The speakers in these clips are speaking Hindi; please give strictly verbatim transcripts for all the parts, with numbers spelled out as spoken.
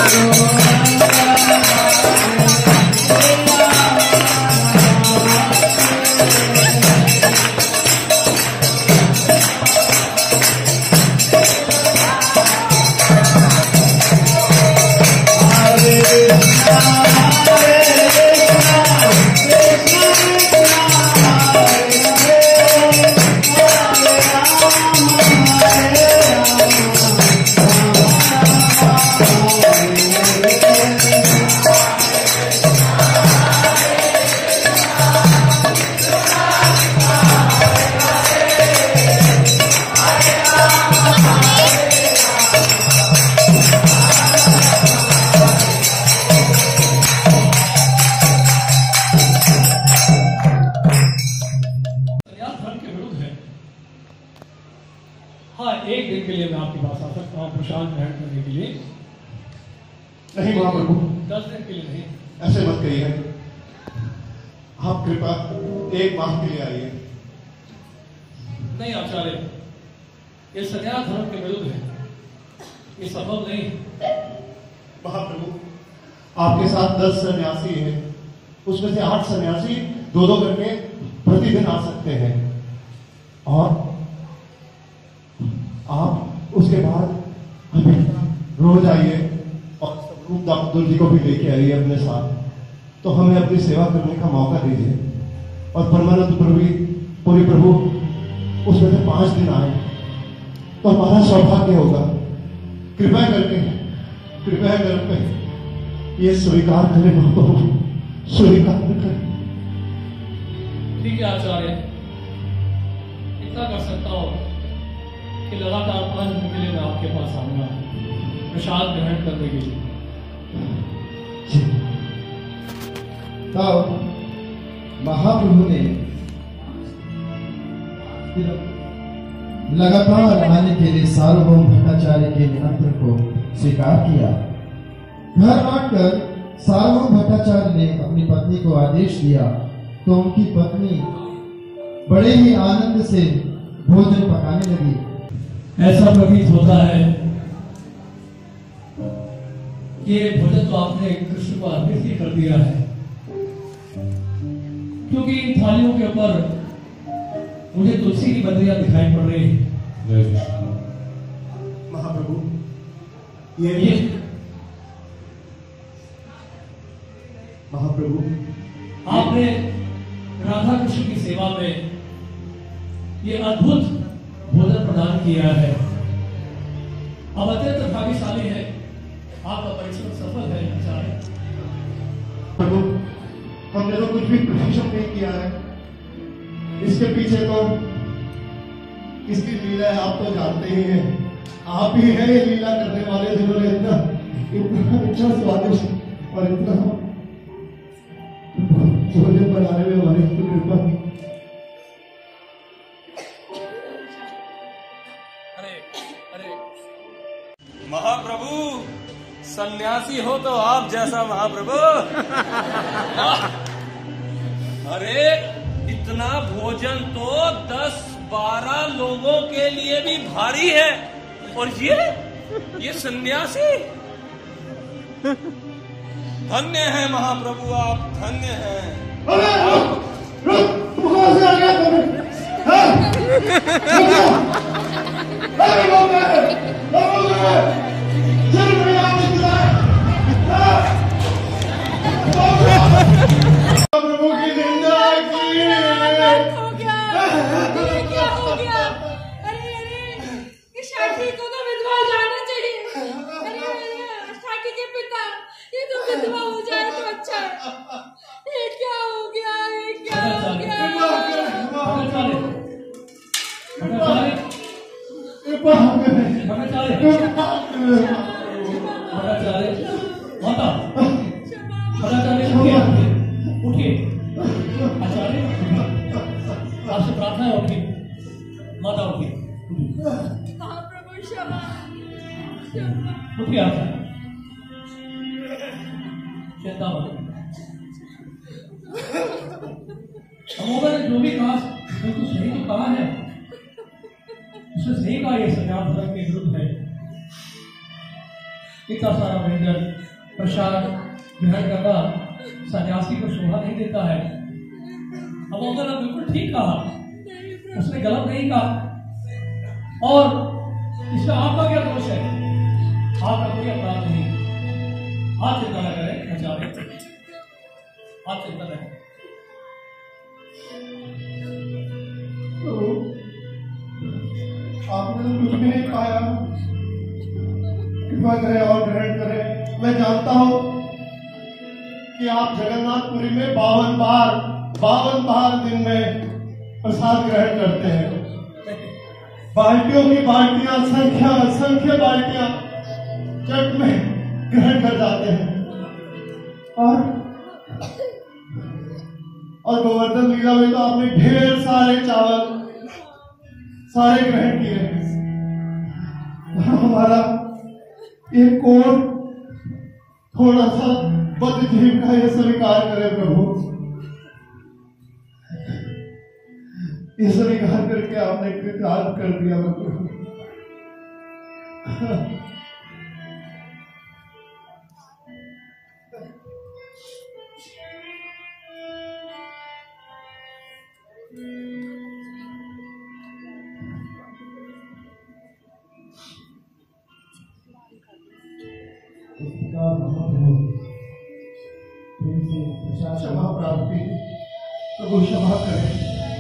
हाँ, एक दिन के लिए मैं आपके पास आ सकता हूँ प्रसाद ग्रहण करने के लिए। नहीं महाप्रभु, दस दिन के लिए नहीं। ऐसे मत कहिए। आप कृपा एक माह के लिए आइए। नहीं आचार्य, ये संन्यास धर्म के विरुद्ध है, ये संभव नहीं। महाप्रभु, आपके साथ दस सन्यासी हैं, उसमें से आठ सन्यासी दो दो करके प्रतिदिन आ सकते हैं, और आप उसके बाद हमेशा रोज आइए और स्वरूप दामोदर जी को भी लेके आइए अपने साथ, तो हमें अपनी सेवा करने का मौका दीजिए। और परमानंद प्रभु पूरी प्रभु उसमें से पांच दिन आए तो हमारा सौभाग्य होगा। कृपया करके कृपया करके ये स्वीकार करें महाप्रभु, स्वीकार करें। ठीक है आचार्य, इतना कर सकता हूँ कि लगातार पांच दिन के लिए मैं आपके पास आऊंगा प्रसाद ग्रहण करने के लिए। तब महाप्रभु ने लगातार आने के लिए सार्वभौम भट्टाचार्य के निमंत्रण को स्वीकार किया। घर आकर सार्वभौम भट्टाचार्य ने अपनी पत्नी को आदेश दिया तो उनकी पत्नी बड़े ही आनंद से भोजन पकाने लगी। ऐसा प्रतीत होता है कि ये भोजन तो आपने कृष्ण को अर्पित ही कर दिया है, क्योंकि इन थालियों के ऊपर मुझे तुलसी की बद्रियां दिखाई पड़ रही है। महाप्रभु, ये, ये महाप्रभु, आपने राधा कृष्ण की सेवा में ये अद्भुत भोजन प्रदान किया है। अब अत्यंत भाग्यशाली है, आपका परिश्रम सफल है आचार्य। प्रभु, हमने तो कुछ भी परिश्रम नहीं किया है, इसके पीछे तो इसकी लीला है, आप तो जानते ही हैं। आप ही हैं ये लीला करने वाले, जिन्होंने इतना इतना अच्छा स्वादिष्ट और इतना भोजन बनाने में हमारी कृपा की। महाप्रभु, सन्यासी हो तो आप जैसा महाप्रभु। अरे इतना भोजन तो दस बारह लोगों के लिए भी भारी है, और ये ये सन्यासी। धन्य है महाप्रभु, आप धन्य हैं। अरे रुक, रुक, तू कहाँ से आ गया? प्रभु की निंदा की। हो गया, ये क्या हो गया? अरे अरे, ये शाठी को तो विधवा जाना चाहिए। अरे अरे, शाठी के पिता, ये तो विधवा हो जाए तो अच्छा है। ये क्या हो गया? ये क्या हो गया? माता, आचार्य उठिए, आचार्य आपसे प्रार्थना है, उठिए माता, उठिए। हाँ प्रभु, क्षमा क्षमा। उठिए आचार्य, चिंता मत। अमोघा ने जो भी कहा बिल्कुल सही तो कहा है, उसने सही कहा, ये संन्यास धर्म के विरुद्ध है। इतना सारा व्यंजन प्रसाद ग्रहण करना सन्यासी को शोभा नहीं देता है। अब अमोगा ने बिल्कुल ठीक कहा, उसने गलत नहीं कहा। और इसमें आपका क्या दोष है? आपका कोई अपराध नहीं। आप चिंता न करें आचार्य, आप चिंता न करें। तो आपने तो कुछ भी नहीं पाया, कृपा करें और ग्रहण करें। मैं जानता हूं कि आप जगन्नाथपुरी में बावन बार बावन बार दिन में प्रसाद ग्रहण करते हैं। बाल्टियों की बाल्टियां, संख्या संख्या बाल्टियां चट में ग्रहण कर जाते हैं। और और गोवर्धन लीला में तो आपने ढेर सारे चावल सारे ग्रहण किए हैं। हमारा एक कोण थोड़ा सा बद्ध जीव का ये स्वीकार करे प्रभु, ये स्वीकार करके आपने कृतार्थ कर दिया प्रभु। क्षमा प्राप्ति प्रभु, क्षमा करें।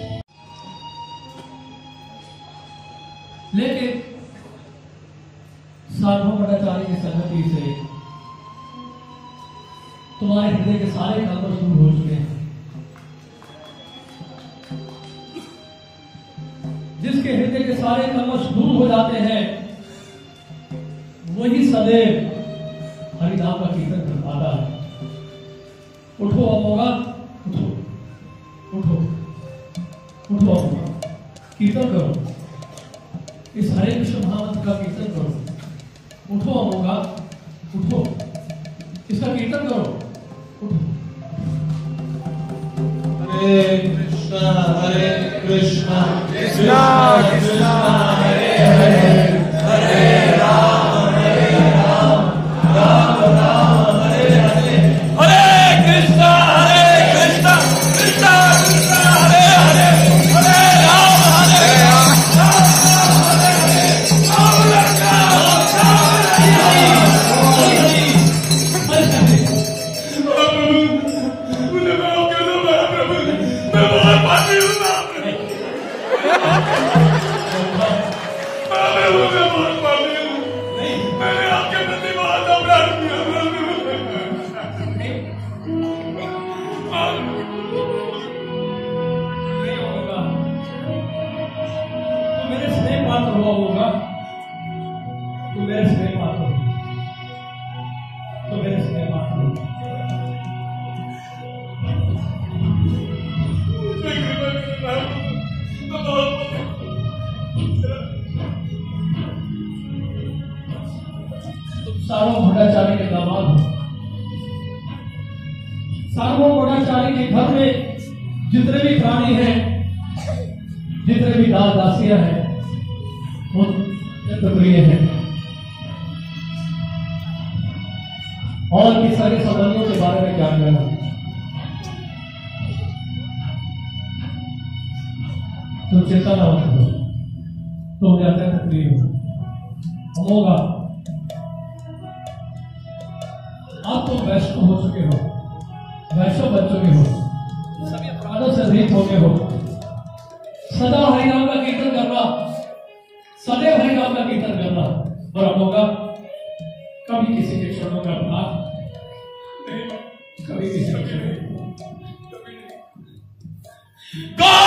लेकिन सार्वभौम भट्टाचार्य की संगति से तुम्हारे हृदय के सारे कलमश दूर हो चुके हैं। जिसके हृदय के सारे कलमश दूर हो जाते हैं वही सदैव हरिनाम का कीर्तन कर पाता है। उठो अमोगा, उठो उठो उठो अमोगा, कीर्तन करो, इस हरे कृष्ण महामंत्र का कीर्तन करो। उठो अमोगा, उठो, इसका कीर्तन करो, उठो। हरे कृष्णा हरे कृष्णा कृष्णा कृष्णा हरे हरे, हरे राम हरे राम राम राम हरे हरे, हरे कृष्णा हरे कृष्णा कृष्णा कृष्णा हरे हरे, हरे राम हरे राम राम राम हरे हरे, राम राम मैंने आपके प्रति बहुत अपराध किया। नहीं होगा, तू मेरे स्नेह पात्र हुआ होगा, तू मेरे स्नेह पात्र हो, तू मेरे स्नेह पात्र हो। तुम सार्वभौम भट्टाचार्य के दामाद हो। सार्वभौम भट्टाचार्य के घर में जितने भी प्राणी हैं, जितने भी दास दासियां हैं, वो प्रिय हैं। और किस सारे संबंधियों के बारे में क्या कहना? तुम चिंता ना करो, तुम मुझे अत्यंत प्रिय हो। होगा आप तो वैष्णव हो चुके हो, वैष्णव बन चुके हो, सभी अपराधों से रहित हो गए हो। सदा हरिनाम का कीर्तन करना, सदैव हरिनाम का कीर्तन करना। और अब होगा कभी किसी के क्षणों का अपराध नहीं, कभी किसी के क्षणों God